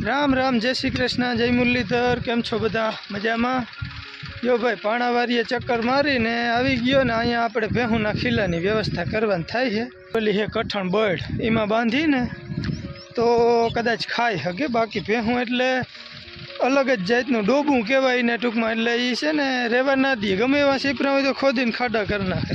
राम राम जय श्री कृष्ण जय मुरलीधर केम छो बधा मजा में। यो भाई पाणावारीए चक्कर मारी ने आवी गयो ने अहींया आपणे भेहूना खीलानी व्यवस्था करवानी थाय छे। पेली हे कठण बर्ड एमां बांधी ने तो कदाच खाई हके, बाकी भेहूं एटले अलग ज जातनुं डोबुं कहेवाय ने टूंकमां, एटले ई छे ने रहेवा ना दे, गमे एवा सीपरा होय तो खोदीने खाडा कर नाखे।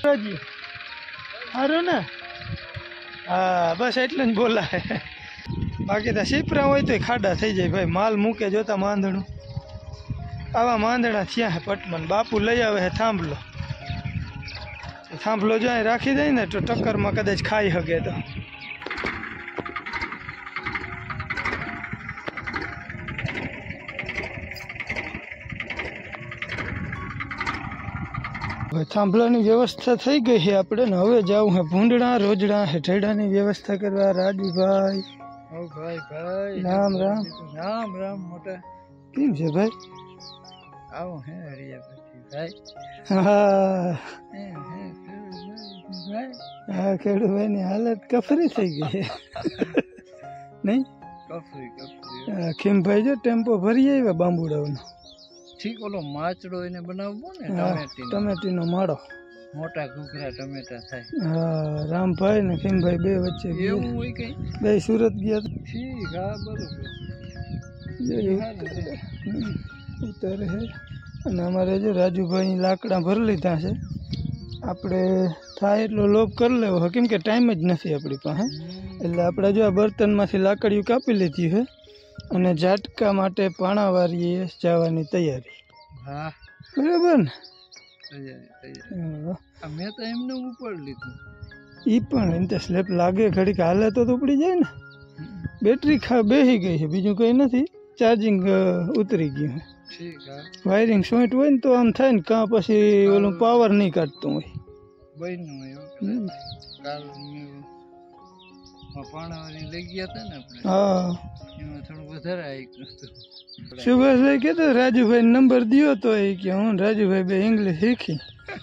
हारो ने हाँ बस एटले ज बोलाय, बाकी तो सीपरा होय तो खाडा थई जाय भाई। माल मूके जोता मांदणुं आवा मांदड़ा थया है पटमन। बापू लई आवे है थांभलो, थांभलो जो अहीं राखी दे ने तो टक्कर में कदाच खाई हगे। तो थांभलानी व्यवस्था थई गई है आपणे ने हवे जावुं है भूंडड़ा रोजड़ा हेठेडानी व्यवस्था करवा। राजू भाई ओ भाई भाई राम राम राम राम मोटा केम छे भाई? आओ है हरिया भाई। हाँ हाँ खेडू भाई ની હાલત કફરી થઈ ગઈ નહીં? કફરી ખીમ ભાઈ જો ટેમ્પો ભરી આવ્યા બાંબુડાનો। ઠીક ઓલો માચડો એને બનાવવો ને ટમેટીનો માળો, મોટા ઘૂઘરા ટમેટા થાય। હા રામભાઈ ને ખીમભાઈ બે વચ્ચે એવું હોય કઈ બે સુરત ગયા। ઠીક હા બરોબર ઉતરે है। અને અમારે જો રાજુભાઈ લાકડા ભરી લીધા છે, આપણે થાય એટલો લોભ કરી લેવો કેમ કે ટાઈમ જ નથી આપણી પાસે। એટલે આપણે જો આ બર્તનમાંથી લાકડીઓ કાપી લીધી છે અને ઝાટકા માટે પાણાવારીએ જવાની તૈયારી। હા બરાબર ને મેં તો એમને ઉપાડી લીધું। એ પણ એમ તો સ્લેપ લાગે ઘડીક હાલે તો ઉપડી જાય ને। બેટરી બેસી ગઈ છે, બીજું કંઈ નથી, ચાર્જિંગ ઉતરી ગયું છે। વાયરિંગ શોર્ટ હોય ને તો આમ થાય ને કાં પછી ઓલું પાવર નહીં કાઢતું હોય। હા સુભાષભાઈ કહેતો રાજુભાઈ નંબર દિયો તો એ કે હું રાજુભાઈ બે ઇંગ્લિશ શીખી।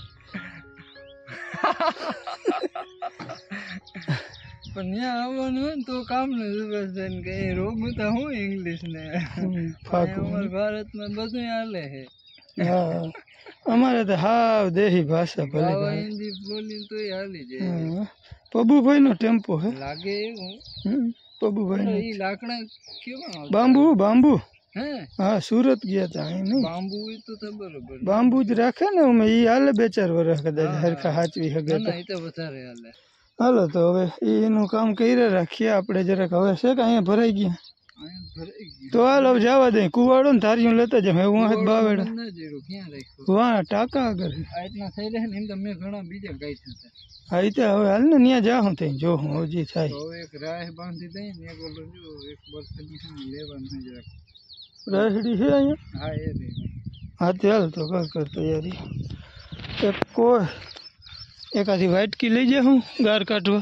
પણ ત્યાં આવવાનું હોય ને તો કામ ને સુભાષભાઈ કે રોગું તો હું ઇંગ્લિશ ને અમારા ભારતમાં બધું હાલે છે। હા અમારે તો હાવ દેહી ભાષા ભલે હિન્દી બોલી તો હાલી જાય। પબુભાઈ નો ટેમ્પો હે લાગે એવું। પબુભાઈ લાકડા કેવા બાંબુ બાંબુ હે? હા સુરત ગયા હતા અહીં નહીં બાંબુ હોય તો બરોબર બાંબુ જ રાખે ને અમે ઈ હાલે 2-4 વર્ષ કદાચ હરખા હાચવી હગે તો વધારે હાલે। હાલો તો હવે એનું કામ કર્યા રાખીએ આપણે જરાક। હવે છે કે અહીંયા ભરાઈ ગયા તો હાલો જવા દે, કુવાડો ને ધારિયું લેતા જાવ। એવું હાથ બાવેડા વાહ ટાંકા આગળ આટલા થઈ રહે ને એમ તો મેં ઘણા બીજા ગાય થતા। હા એ તો હવે હાલ ને ત્યાં જાઉં થઈ જો હું હજી થાય હવે એક રાહ બાંધી દઈ ને એક ઓલો જો એક બર્તન લેવાનું જરાક રાહડી છે અહીંયા। હા એ હા તે હાલ તો કર તૈયારી। એક કોઈ એકાદી વાટકી લઈ જાય હું ગાર કાઢવા।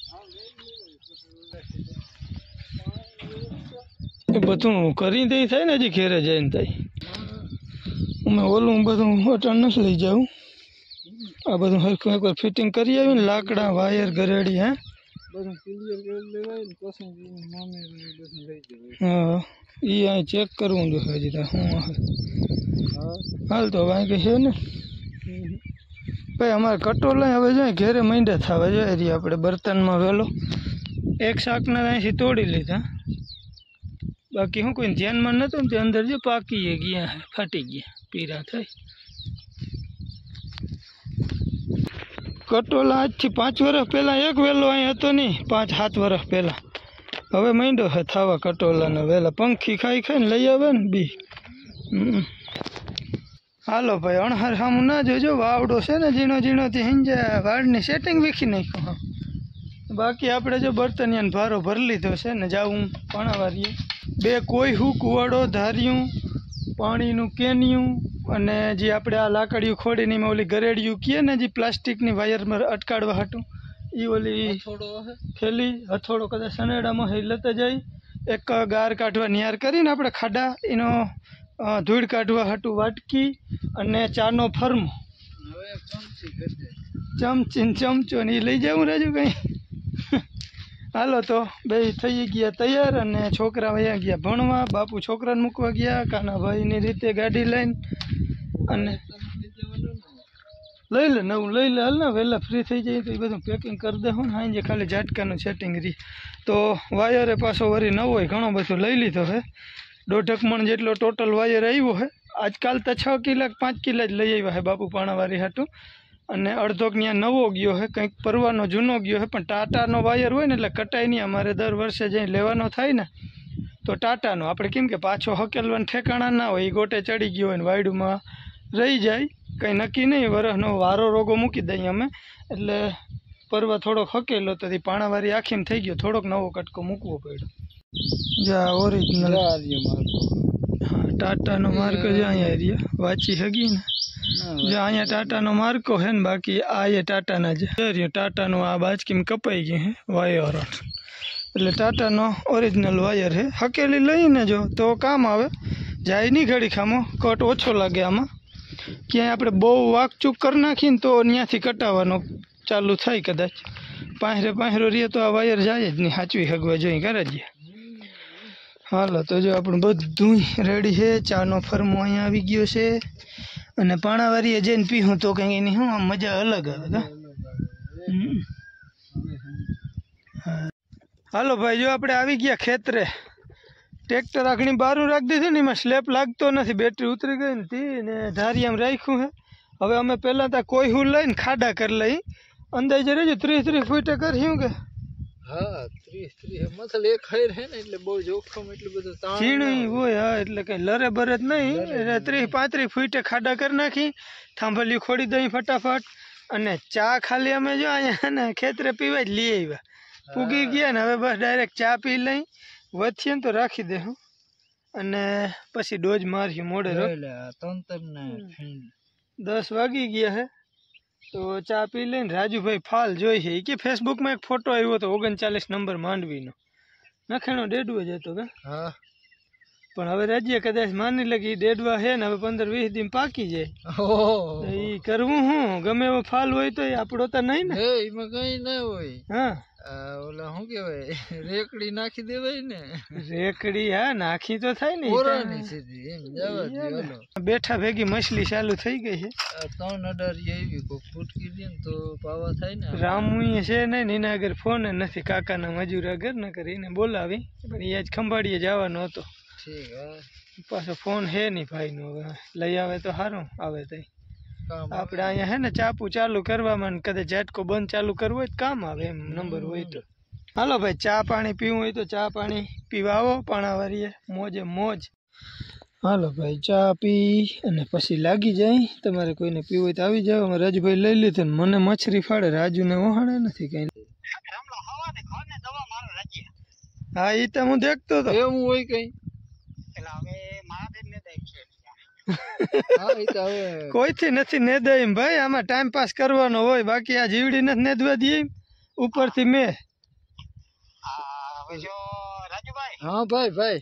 એ બધું કરી દઈ થાય ને હજી ઘેરે જઈને થાય। અમે ઓલું બધું અટાણ નથી લઈ જાઉં, આ બધું હરખું એકવાર ફિટિંગ કરી આવ્યું ને લાકડા વાયર ગરેડી હે બધું ક્લિયર કરી લેવાય ને પછી બધું લઈ જવાય। હા એ અહીં ચેક કરવું જોઈએ હજી તો હું હાલ તો વાંઈ કે છે ને ભાઈ અમારે કટોલા હવે જોઈએ ઘેરે માંડ્યા થવા જોઈએ આપણે બર્તનમાં વહેલો એક શાકના અહીંથી તોડી લીધા, બાકી હું કોઈ ધ્યાનમાં નહોતું ને તે અંદર જો પાકી ગયા ફાટી ગયા પીરા થઈ। કટોલા આજથી 5 વર્ષ પહેલાં એક વહેલો અહીં હતો નહીં, 5-7 વર્ષ પહેલાં। હવે માંડ્યો છે થવા કટોલાના વહેલા, પંખી ખાઈ ખાઈને લઈ આવે ને બી। હાલો ભાઈ અણહર સામું ના જોજો, વાવડો છે ને ઝીણો ઝીણોથી હિંજા વાડની સેટિંગ વીખી નાખ્યું। બાકી આપણે જો બર્તનિયાને ભારો ભરી લીધો છે ને જાવું પાણાવારીએ। બે કોઈ હું કુવાડો ધાર્યું પાણીનું કેનિયું અને જે આપણે આ લાકડીયું ખોડીને એમાં ઓલી ગરેડિયું કહીએ ને જે પ્લાસ્ટિકની વાયરમાં અટકાડવા હાટું એ ઓલી થેલી હથોડો કદાચ સનેડામાં એ લેતા જાય। એક ગાર કાઢવા નિયાર કરીને આપણે ખાડા એનો ધૂળ કાઢવા હાટું વાટકી અને ચાનો ફરમો ચમચી ચમચો ને એ લઈ જાઉં રાજુ કઈ હાલો તો બે થઈ ગયા તૈયાર અને છોકરા વયા ગયા ભણવા. બાપુ છોકરાને મૂકવા ગયા કાનાભાઈની રીતે ગાડી લઈને. અને લઈ લે નવું લઈ લે હાલ ને વહેલા ફ્રી થઈ જાય તો એ બધું પેકિંગ કરી દે હું ને ખાલી ઝાટકાનું સેટિંગ રહી. તો વાયરે પાછો વરી નવો હોય ઘણો બધો લઈ લીધો હે. 1.5 મણ જેટલો ટોટલ વાયર આવ્યો હે. આજકાલ તો 6 કિલા 5 કિલા જ લઈ આવ્યા હે બાપુ પાણાવારી હાટું. અને અડધોક ત્યાં નવો ગયો હે, કંઈક પરવાનો જૂનો ગયો હે. પણ ટાટાનો વાયર હોય ને એટલે કટાઈ નહીં. અમારે દર વર્ષે જઈ લેવાનો થાય ને તો ટાટાનો આપણે કેમ કે પાછો હકેલવાનું ઠેકાણા ના હોય, એ ગોટે ચડી ગયો હોય ને વાયડુમાં રહી જાય, કંઈ નક્કી નહીં. વરસનો વારો રોગો મૂકી દઈએ અમે. એટલે પરવા થોડોક હકેલો તો પાણાવારી આખીને થઈ ગયો, થોડોક નવો કટકો મૂકવો પડ્યો. જા ઓરિજિનલ હા ટાટાનો માર્કો જો અહીંયા એરિયા વાંચી હગી ને જો અહીંયા ટાટાનો માર્કો હે ને બાકી આ એ ટાટાના જ ટાટાનો આ બાજકીમ કપાઈ ગઈ હે વાયર. એટલે ટાટાનો ઓરિજિનલ વાયર હે. હકેલી લઈને જો તો કામ આવે, જાય નહીં ઘડી ખામો, કટ ઓછો લાગે આમાં. ક્યાંય આપણે બહુ વાકચૂક કરી નાખીને તો ત્યાંથી કટાવવાનો ચાલુ થાય કદાચ. પાંહરો રહીએ તો આ વાયર જાય જ નહીં, સાચવી હગવા જોઈ કરે જ. હાલો તો જો આપણું બધું રેડી છે. ચાનો ફરમો અહીંયા આવી ગયો છે અને પાણાવારીએ જઈને પીવું તો કંઈ એની શું આમ મજા અલગ આવે. હાલો ભાઈ જો આપણે આવી ગયા ખેતરે. ટ્રેક્ટર આખણી બારું રાખી દીધું ને એમાં સ્લેપ લાગતો નથી, બેટરી ઉતરી ગઈ ને તી ને ધારિયામાં રાખ્યું હે. હવે અમે પહેલાં ત્યાં કોઈ હું લઈને ખાડા કરી લઈ. અંદાજે રહેજો 30 ફૂટે કર્યું કે હા 30 મતલબ એક ખૈર હે ને એટલે બહુ જોખમ એટલું બધું ઝીણું હોય. હા એટલે કઈ લરે બરે જ નહીં. 30-35 ફૂટે ખાડા કરી નાખી, થાંભલિયું ખોડી દઈ ફટાફટ. અને ચા ખાલી અમે જો અહીંયા ને ખેતરે પીવા જ લઈ આવ્યા. પૂગી ગયા ને હવે બસ ડાયરેક્ટ ચા પી લઈ, વધીએ ને તો રાખી દે હું. અને પછી ડોઝ માર્યું મોડે 10 વાગી ગયા હે. તો ચા પી લઈને રાજુભાઈ ફાલ જોઈ છે. એ કે ફેસબુકમાં એક ફોટો આવ્યો હતો 39 નંબર માંડવીનો, નખેણો ડેડવો જ હતો કે હા. પણ હવે રાજ્ય કદાચ માની લે કે ડેડવા છે ને હવે 15-20 દિન પાકી જાય. એ કરવું હું ગમે એવો ફાલ હોય તો એ આપણો તો નહીં ને, એમાં કઈ ના હોય. હા ઓલા શું કેવાય રેકડી નાખી દેવાય ને. રેકડી હા નાખી તો થાય ને બેઠા ભેગી મછલી ચાલુ થઈ ગઈ છે. 3 અડારી આવી કોઈ ફૂટકી દે ને તો પાવા થાય ને. રામુ છે નહીં ને એના આગળ ફોન નથી, કાકાના મજૂર આગળ ન કરીને બોલાવી પણ એ જ ખંભાળીએ જવાનો હતો. પાછો ફોન હે નહીં ભાઈનો, હવે લઈ આવે તો સારું આવે તઈ. આપણે અહીંયા હે ને ચાપુ ચાલુ કરવામાં કદાચ ઝાટકો બંધ ચાલુ કરવો હોય તો કામ આવે એમ નંબર હોય તો. હાલો ભાઈ ચા પાણી પીવું હોય તો ચા પાણી પીવા આવો પાણાવારીએ મોજે મોજ. હાલો ભાઈ ચા પી અને પછી લાગી જાય. તમારે કોઈને પીવું હોય તો આવી જાવ. અમે રાજુભાઈ લઈ લીધું ને મને મછરી ફાડે, રાજુને ઓહાડે નથી કઈ. હા એ તો હું દેખતો હતો એવું હોય કઈ. કોઈથી નથી નેદે એમ ભાઈ, આમાં ટાઈમ પાસ કરવાનો હોય, બાકી આ જીવડી નથી નેદવા દે ઉપરથી. મેં હા ભાઈ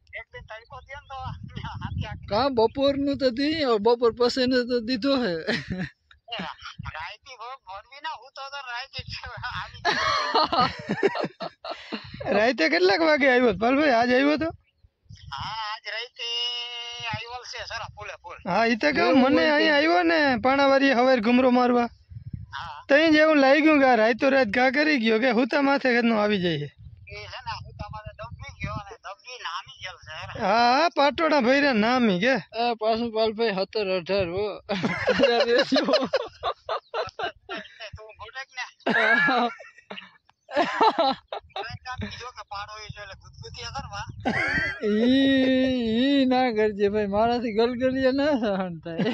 કા બપોર નું તો દી, બપોર પછી નું તો દીધો હે. રાતે કેટલાક વાગે આવ્યો પાલભાઈ? આજ આવ્યો તો? હા એ તો કહું મને અહીંયા આવ્યો ને પાણાવારી હવે ઘુમરો મારવા, તઈ જ એવું લાગ્યું કે આ રાતો રાત ઘા કરી ગયો કે હુતા માથે નો આવી જાય. હા પાટોડા ભૈરા નામી કે પાછું પાલભાઈ 17-18 હો. ઈ ના કરજે ભાઈ, મારાથી ગલગલિયા ના સહન થાય.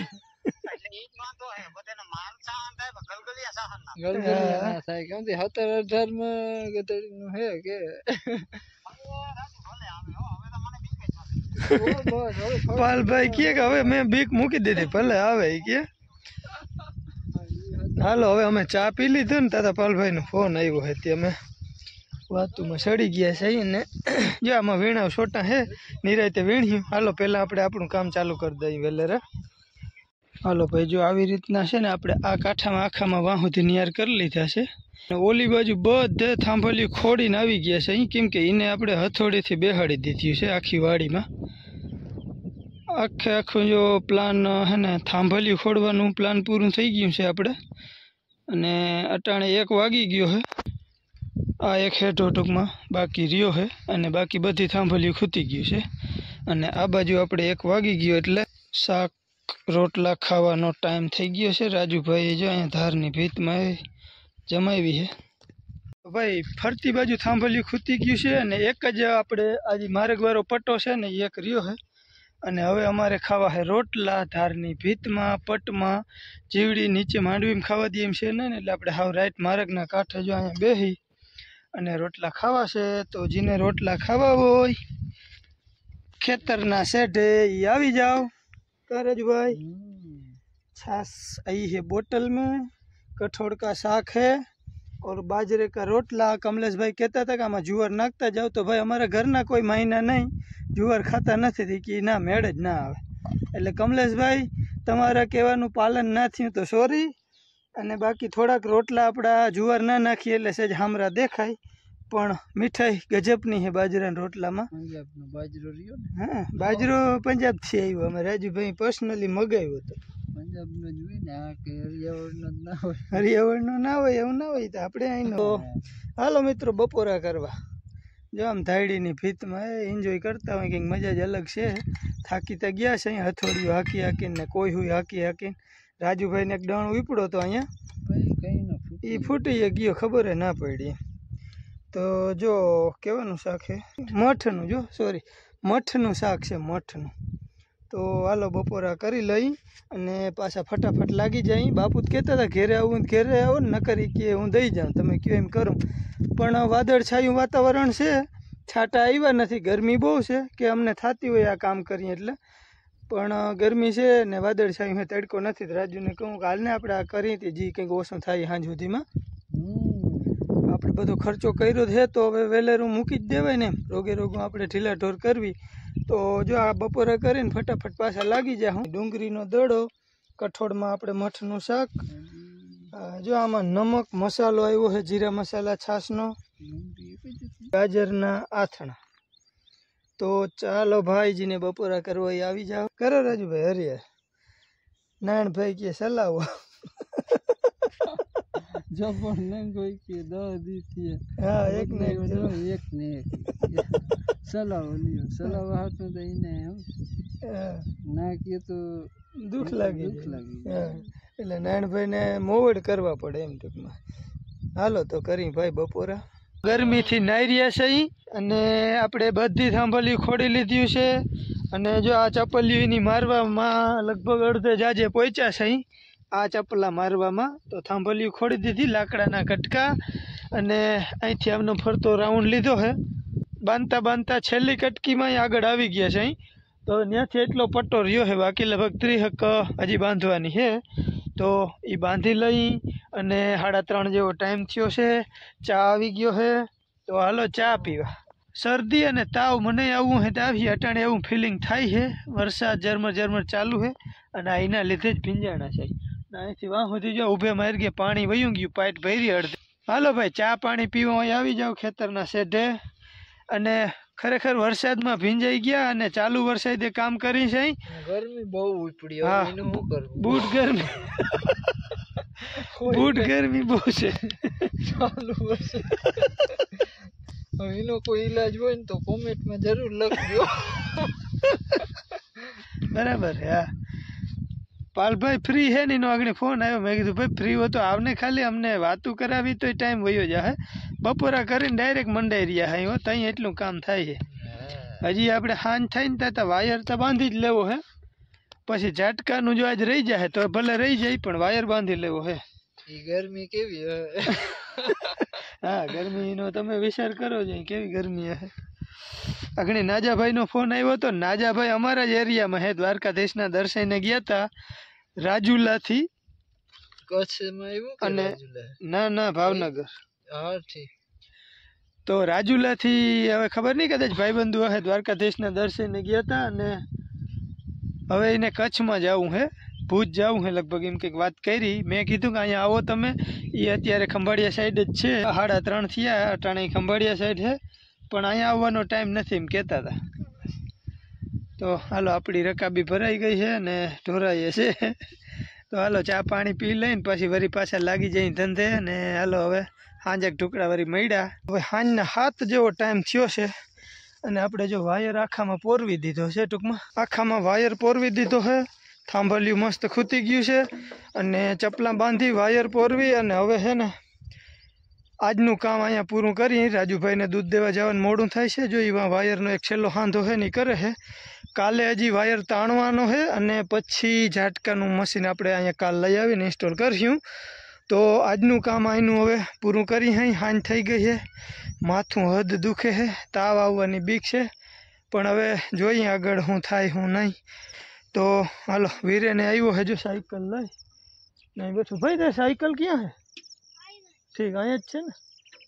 ગલગલિયા ના થાય કેમ 17-18 માં ગધેડીનું હે કે. પાલભાઈ કે હવે મેં બીક મૂકી દીધી, ભલે આવે કે. હાલો હવે અમે ચા પી લીધું ને તાતા પાલભાઈ નો ફોન આવ્યો હતી. અમે વાતુમાં સડી ગયા છે ને જો આમાં વીણા છોટા હે નિરાયતે વીણ્યું. હાલો પેલા આપણે આપણું કામ ચાલુ કરી દઈએ વેલેરા. હાલો ભાઈ, જો આવી રીતના છે ને આપણે આ કાંઠામાં આખામાં વાહ સુધી નિયાર કરી લીધા છે. ઓલી બાજુ બધે થાંભલિયું ખોડીને આવી ગયા છે અહીં, કેમ કે એને આપણે હથોડીથી બેહાડી દીધી છે આખી વાડીમાં. આખું જો પ્લાન હે ને થાંભલિયું ખોડવાનું પ્લાન પૂરું થઈ ગયું છે આપણે. અને અટાણે 1 વાગી ગયો છે. આ એક હેઠો ટૂંકમાં બાકી રહ્યો છે અને બાકી બધી થાંભલિયું ખૂટી ગયું છે. અને આ બાજુ આપણે 1 વાગી ગયો એટલે શાક રોટલા ખાવાનો ટાઈમ થઈ ગયો છે. રાજુભાઈ જો અહીંયા ધારની ભીતમાં જમાવી છે ભાઈ. ફરતી બાજુ થાંભલિયું ખૂટી ગયું છે અને એક જ આપણે આજે માર્ગવાળો પટ્ટો છે ને એક રહ્યો છે. અને હવે અમારે ખાવા છે રોટલા ધારની ભીતમાં પટમાં. જીવડી નીચે માંડવીમાં ખાવા દઈએ એમ છે ને, એટલે આપણે હાવ રાઈટ માર્ગના કાંઠે જો અહીંયા બેસી અને રોટલા ખાવા છે. તો જેને રોટલા ખાવા હોય ખેતરના શેઢે એ આવી જાઓ. રાજુભાઈ छाछ आई है बोतल में, कठोड़ का साग है और बाजरे का रोटला. कमलेश भाई कहता था कि आम जुआर नाखता जाओ, तो भाई अमरा घरना कोई महीना नहीं जुआर खाता नहीं कि ना मेड़ ज ना आवे. એટલે કમલેશભાઈ તમારા કહેવાનું પાલન ના થયું તો સોરી. અને બાકી થોડાક રોટલા આપણા જુવાર ના નાખીએ એટલે સહેજ હામરા દેખાય, પણ મીઠાઈ ગજબની છે બાજરાના રોટલામાં. પંજાબનો બાજરો રહ્યો ને. હા, બાજરો પંજાબથી આવ્યો, અમે રાજુભાઈ પર્સનલી મગાવ્યો હતો. પંજાબનો જ હોય ને, આ કે હરિયાવળનો જ ના હોય. હરિયાવળનો ના હોય, એવું ના હોય તો આપણે અહીંનો. હાલો મિત્રો બપોરા કરવા. જો આમ ધાયડીની ભીતમાં એન્જોય કરતા હોય, કંઈક મજા જ અલગ છે. થાકી તો ગયા છે અહીંયા હથોડીઓ હાકી હાકીને ને કોઈ હોય હાકી હાકીને. રાજુભાઈને એક ડણ વીપડો તો અહીંયા એ ફૂટી ગયો, ખબર ના પડી. તો જો કેવાનું શાક છે, મઠનું, જો સોરી મઠનું શાક છે, મઠનું. તો હાલો બપોરા કરી લઈ અને પાછા ફટાફટ લાગી જાય. બાપુ જ કહેતા હતા ઘેરે આવું ઘેરે આવો ને, નકરી કે હું દઈ જાઉં, તમે કહો એમ કરું. પણ વાદળછાયું વાતાવરણ છે, છાંટા આવ્યા નથી. ગરમી બહુ છે કે અમને થતી હોય આ કામ કરીએ એટલે, પણ ગરમી છે ને વાદળછાયું છે, તડકો નથી. રાજુને કહું કે હાલને આપણે આ કરીએ તે જે કંઈક ઓછું થાય સાંજ સુધીમાં. આપણે બધો ખર્ચો કર્યો છે તો હવે વેલેરું મૂકી જ દેવાય ને, રોગે રોગું આપણે ઢીલા ઢોર કરવી. તો જો આ બપોરે કરીને ફટાફટ પાછા લાગી જાય. હું ડુંગળીનો દડો, કઠોળમાં આપણે મઠનું શાક, જો આમાં નમક મસાલો આવ્યો છે, જીરા મસાલા છાશનો, ગાજરના આથણા. તો ચાલો ભાઈજીને બપોરા કરવા એ આવી જાઓ. કરો રાજુભાઈ હરિયાર. નારાયણભાઈ કે સલાવો જબર ને કોઈ કે 10 દી. હા, એક ને એક સલાવો લ્યો. સલાવો હાથમાં તો એને ના કે તો દુઃખ લાગી. એટલે નારાયણભાઈને મોવડ કરવા પડે એમ ટૂંકમાં. હાલો તો કરી ભાઈ બપોરા. ગરમીથી નાઈ રહ્યા છે અને આપણે બધી થાંભલિયું ખોડી લીધું છે. અને જો આ ચપ્પલિયું મારવામાં લગભગ અડધે જાજે પહોંચ્યા છે અહીં, આ ચપ્પલા મારવામાં. તો થાંભલિયું ખોડી દીધી, લાકડાના કટકા. અને અહીંથી આમનો ફરતો રાઉન્ડ લીધો છે. બાંધતા બાંધતા છેલ્લી કટકીમાં આગળ આવી ગયા છે અહીં. તો ત્યાંથી એટલો પટ્ટો રહ્યો છે, બાકી લગભગ 30 હજી બાંધવાની છે. તો એ બાંધી લઈ અને 3:30 જેવો ટાઈમ થયો છે. ચા આવી ગયો છે, તો હાલો ચા પીવા. શરદી અને તાવ મને આવું છે, આવી અટાણે એવું ફિલિંગ થાય છે. વરસાદ ઝરમર ઝરમર ચાલુ છે અને એના લીધે જ ભીંજાણા છે. અહીંથી વાહ સુધી જો ઊભે મારી ગયા, પાણી વયું ગયું, પાઇટ ભરી અડધી. હાલો ભાઈ ચા પાણી પીવા અહીં આવી જાઓ ખેતરના શેઢે. અને ખરેખર વરસાદમાં ભીંજાઈ ગયા અને ચાલુ વરસાદે કામ કરી છે. ગરમી બહુ ઉપડી. હા, બૂટ ગરમી બૂટ ગરમી બહુ છે ચાલુ વરસાદ. એનો કોઈ ઈલાજ હોય ને તો કોમેન્ટમાં જરૂર લખજો. બરાબર. હા, પાલભાઈ ફ્રી હે ને, એનો આગળ ફોન આવ્યો. મેં કીધું ભાઈ ફ્રી હો તો આવને, ખાલી અમને વાતું કરાવી તો ટાઈમ વયો જાય. બપોરા કરીને ડાયરેક્ટ મંડાઈ રહ્યા હે. ત્યાં એટલું કામ થાય છે. હજી આપણે સાંજ થાય ને ત્યાં વાયર તો બાંધી જ લેવો હે. પછી ઝાટકાનું જો આજ રહી જાય તો ભલે રહી જાય, પણ વાયર બાંધી લેવો હે. ગરમી કેવી? હા, ગરમીનો તમે વિચાર કરો છો કેવી ગરમી હે. આગળ નાજાભાઈનો ફોન આવ્યો હતો. નાજાભાઈ અમારા જ એરિયામાં હે, દ્વારકાધીશના દર્શને ગયા હતા રાજુલાથી. કચ્છમાં આવ્યું અને ના ભાવનગર. હા ઠીક. તો રાજુલાથી હવે ખબર નહીં, કદાચ ભાઈબંધુ હે દ્વારકાધીશના દર્શને ગયા હતા અને હવે એને કચ્છમાં જવું હે. ભુજ જાવું છે લગભગ એમ કંઈક વાત કરી. મેં કીધું કે અહીંયા આવો તમે. એ અત્યારે ખંભાળિયા સાઈડ જ છે. 3:30 થયા અટાણે ખંભાળિયા સાઈડ છે, પણ અહીંયા આવવાનો ટાઈમ નથી એમ કહેતા હતા. તો હાલો આપણી રકાબી ભરાઈ ગઈ છે અને ઢોરાઈએ છે. તો હાલો ચા પાણી પી લઈને પછી વળી પાછા લાગી જાય ધંધે. અને હાલો હવે સાંજે ટુકડા વળી મળ્યા. હવે સાંજના 7 જેવો ટાઈમ થયો છે અને આપણે જો વાયર આખામાં પોરવી દીધો છે. ટૂંકમાં આખામાં વાયર પોરવી દીધો છે. થાંભલિયું મસ્ત ખૂતી ગયું છે અને ચપલા બાંધી વાયર પોરવી અને હવે છે ને આજનું કામ અહીંયા પૂરું કરી. રાજુભાઈને દૂધ દેવા જવાનું મોડું થાય છે. જો એવા વાયરનો એક છેલ્લો હાંધો છે ને એ કરે છે. કાલે હજી વાયર તાણવાનો છે અને પછી ઝાટકાનું મશીન આપણે અહીંયા કાલ લઈ આવીને ઇન્સ્ટોલ કરીશું. તો આજનું કામ અહીંનું હવે પૂરું કરી. અહીં હાંજ થઈ ગઈ છે, માથું હદ દુખે છે, તાવ આવવાની બીક છે, પણ હવે જોઈએ આગળ શું થાય શું નહીં. તો હાલો વીરેને આવ્યો છે જો સાયકલ લઈ નહીં બેઠું. ભાઈ તે સાયકલ ક્યાં છે? ઠીક અહીંયા જ છે ને.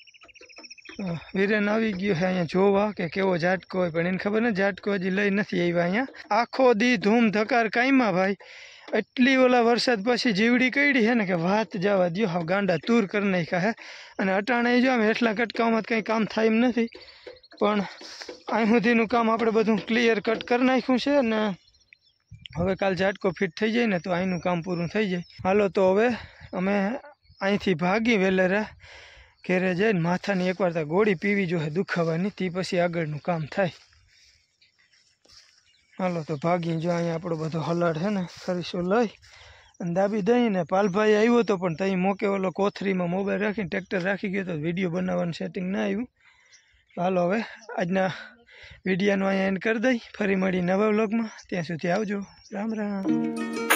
વીરેન આવી ગયો છે અહીંયા જોવા કે કેવો ઝાટકો હોય, પણ એને ખબર નથી ઝાટકો હજી લઈ નથી આવ્યા અહીંયા. આખો દી ધૂમ ધકાર કાંઈમાં ભાઈ. એટલી ઓલા વરસાદ પછી જીવડી કઈડી છે ને કે વાત જવા દો. હા ગાંડા તૂર કરી નાખ્યા છે. અને અટાણે જો આમ એટલા કટકાઓમાં કંઈ કામ થાય એમ નથી, પણ અહીં સુધીનું કામ આપણે બધું ક્લિયર કટ કરી નાખ્યું છે. અને હવે કાલ ઝાટકો ફિટ થઈ જાય ને તો અહીંનું કામ પૂરું થઈ જાય. હાલો તો હવે અમે અહીંથી ભાગી વેલેરા ઘેરે જઈને માથાની એકવાર તો ગોળી પીવી જોઈએ દુખાવાની, તે પછી આગળનું કામ થાય. હાલો તો ભાગી જો અહીંયા આપણો બધો હલાડ છે ને ખરીશો લઈ અને દાબી દઈને. પાલભાઈ આવ્યો હતો પણ ત્યાં મોકે ઓલો કોથરીમાં મોબાઈલ રાખીને ટ્રેક્ટર રાખી ગયો તો વિડીયો બનાવવાનું સેટિંગ ના આવ્યું. હાલો હવે આજના વિડીયોનો અહીંયા એન્ડ કરી દઈ. ફરી મળી નવા વ્લોગમાં. ત્યાં સુધી આવજો. રામ રામ.